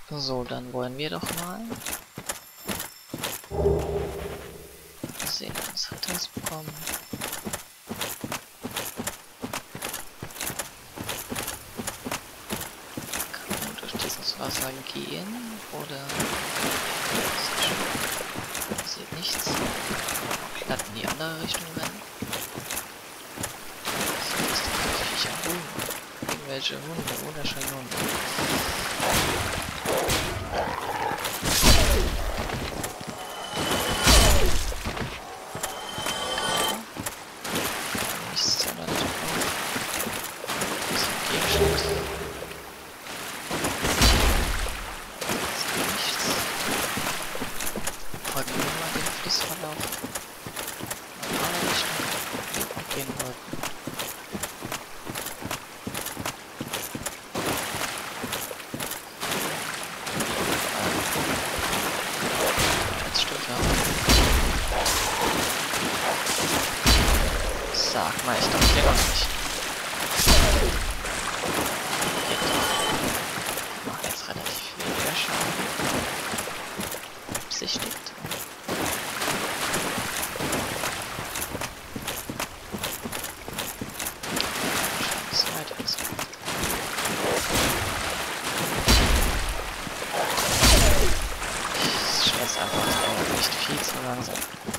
So, dann wollen wir doch mal sehen, was hat das bekommen. Kann man durch dieses Wasser gehen oder passiert nichts? Glatt in die andere Richtung rennen. Das ist tatsächlich ein Hunde. Irgendwelche Hunde, wunderschöne Hunde. Sag mal, ich dachte ja noch nicht. Ich mache jetzt relativ viel Schaden. Beabsichtigt. Scheiße, weiter ist gut. Ich schmeiß einfach nicht viel zu langsam.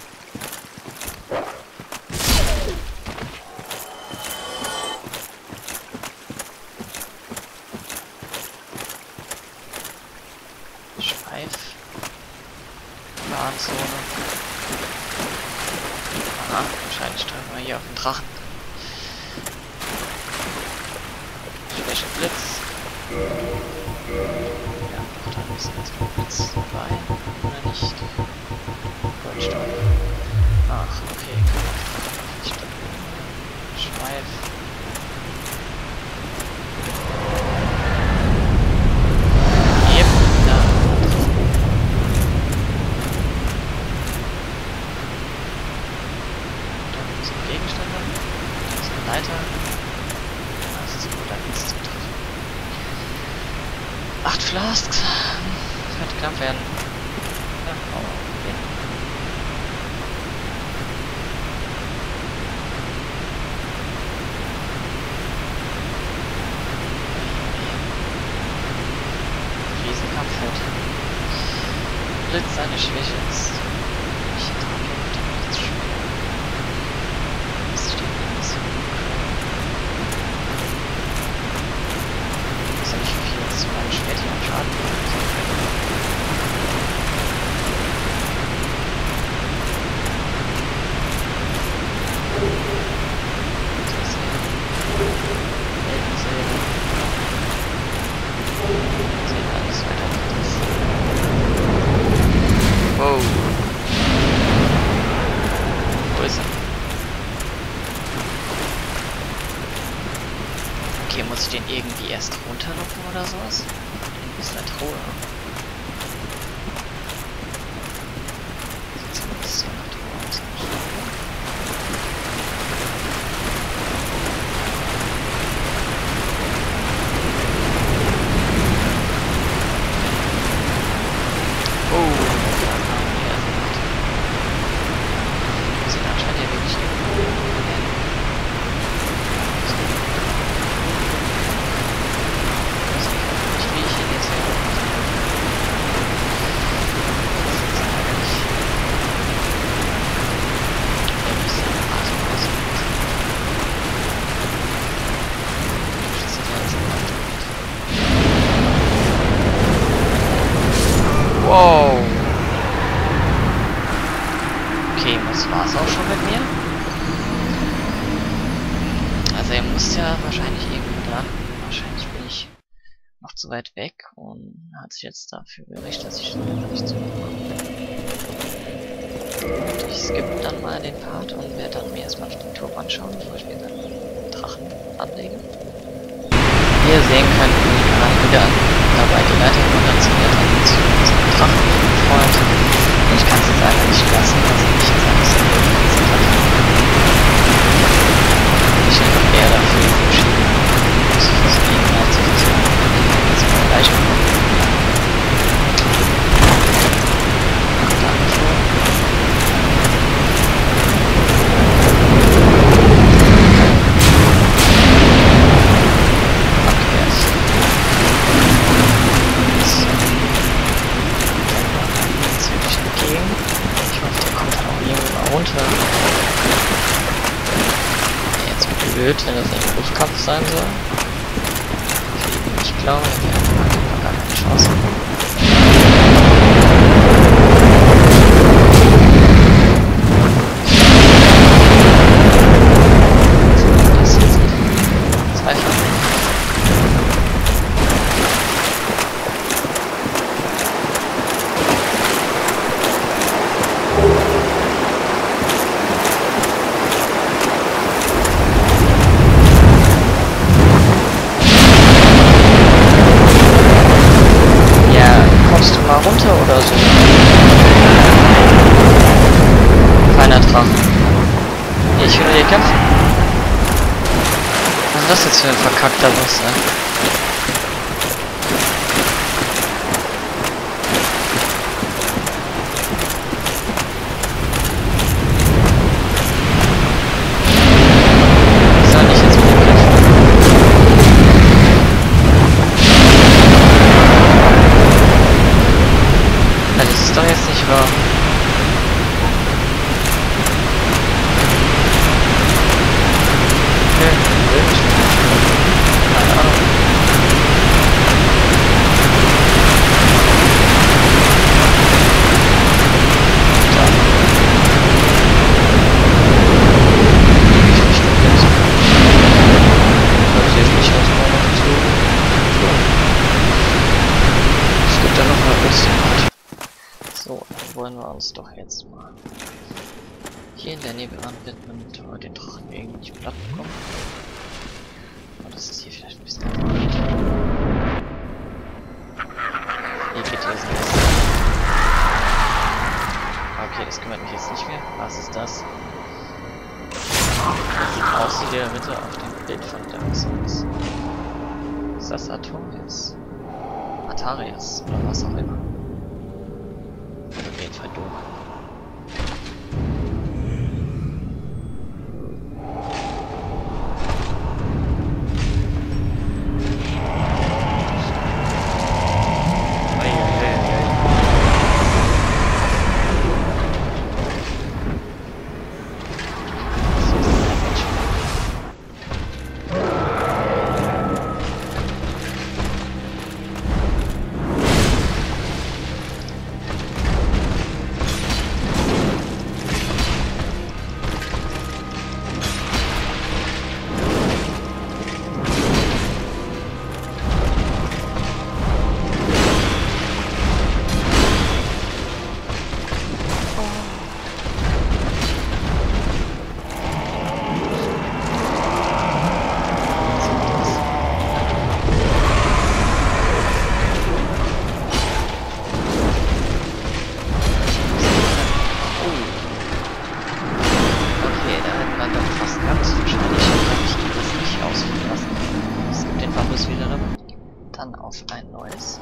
Bahnzone. Aha, wahrscheinlich treffen wir hier auf den Drachen. Schwäche Blitz. Ja, doch, dann ist jetzt ein Blitz dabei. Oder nicht? Goldstahl. Ach, okay, nicht. Schweif. Leiter. Das ist gut, da nichts zu treffen. 8 Flasks. Das könnte knapp werden. Ja, okay. Riesenkampf wird. Blitz seine Schwäche ist. Ich trage mit nichts schwer. Das steht ein bisschen. Zu meinem Schwert hier am Schaden. Alles weiter. Wow. Wo ist er? Okay, muss ich den irgendwie erst runterlocken oder sowas? Ist der Truhe. Sieht zumindest so nach Truhe aus. Oh, da haben wir erst gemacht. Wir sind anscheinend ja wirklich irgendwo. Wow. Okay, das war's auch schon mit mir. Also er muss ja wahrscheinlich irgendwo dran. Wahrscheinlich bin ich noch zu weit weg und hat sich jetzt dafür gerichtet, dass ich nicht zurückkomme. Ich skippe dann mal den Part und werde dann mir erstmal den Turm anschauen, bevor ich mir dann den Drachen anlege. Wie ihr sehen könnt, bin ich gerade wieder dabei, die Leiter runterzuklettern zu unserem Drachenfreund. Und ich kann es leider nicht lassen, dass ich nicht jetzt ein bisschen gesetzt habe. Ich bin noch eher dafür entschieden, zu versuchen, zu versuchen, jetzt mal leicht bekommen. blöd, wenn das ein Luftkampf sein soll. Ich glaube, wir haben gar keine Chance. Das ist jetzt zweifach. Mal runter oder so. Feiner Drachen. Ich will hier kämpfen. Was ist das jetzt für ein verkackter Boss, ne? Soll ich jetzt mit dem kämpfen? Das ist doch jetzt nicht wahr. Okay, wild. Keine Ahnung. Da. Ich bin jetzt. Also ich erstmal noch zu. Es gibt ja noch mal ein bisschen was. So, dann wollen wir uns doch jetzt mal hier in der Nähe widmen, damit wir den Drachen irgendwie nicht platt bekommen. Aber das ist hier vielleicht ein bisschen einfacher. Hier geht hier so. Okay, das kümmert mich jetzt nicht mehr. Was ist das? Das sieht aus wie der Ritter auf dem Bild von Dark Souls. Ist das Artorias? Atarias oder was auch immer. Auf jeden Fall dunkel. Dann auf ein neues.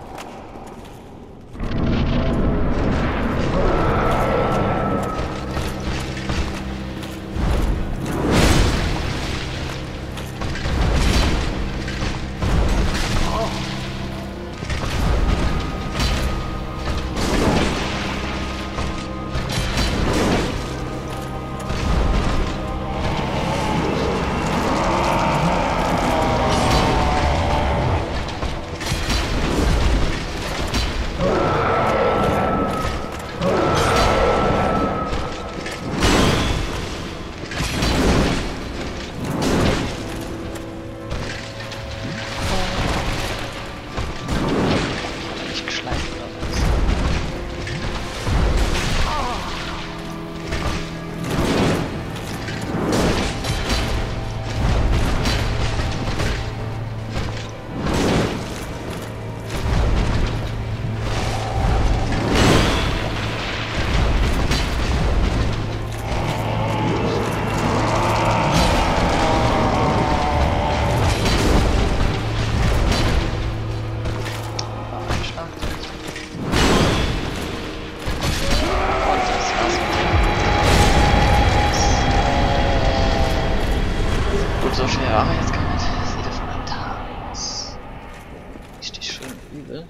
So schwer war er jetzt gar nicht. Sieht davon am Tag aus. Richtig schön übel.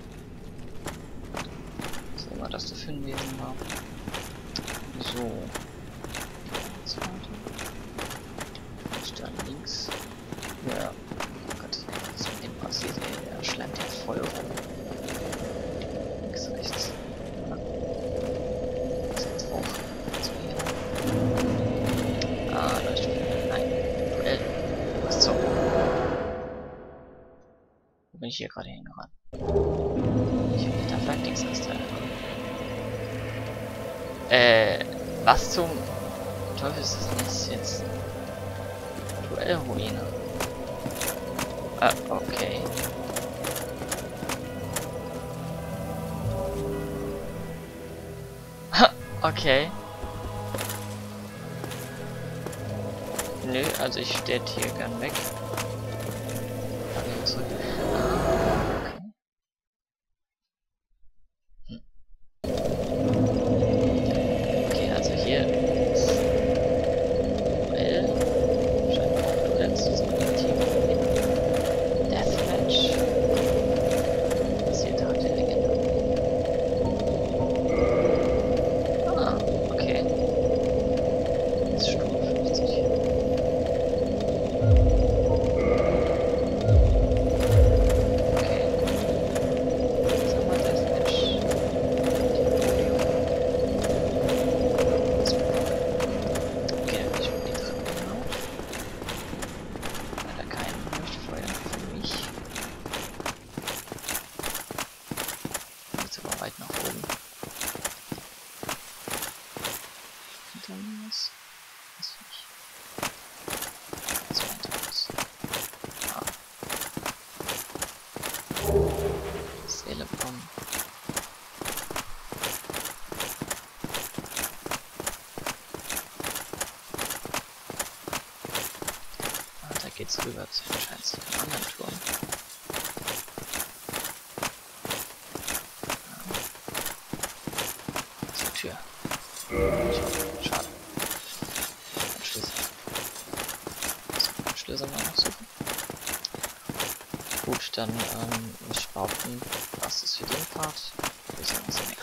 Was immer das da für ein Wesen war. So. Zweite. Ist da links. ich hier gerade hingerannt? Ich will da vielleicht nichts extra. Was zum Teufel ist das jetzt? Duellruine. Ah, okay. Okay. Nö, also ich stehe hier gern weg. Also zurück. Okay, also hier ist Duell. Scheint auch Duell zu sein. Deathmatch. Passiert Tag der Legende. Ah, okay. Ist Stufe 50. Weit nach oben. Hinter mir ist. Was für ich? Was meint das? Ah. Seele bekommen. Ah, da geht's rüber zu anscheinend zu einem anderen Turm. Tür. Schade. Ein Schlüssel. Schlüssel mal noch suchen. Gut, dann muss ich behaupten, was ist für den Part. Wir sehen uns im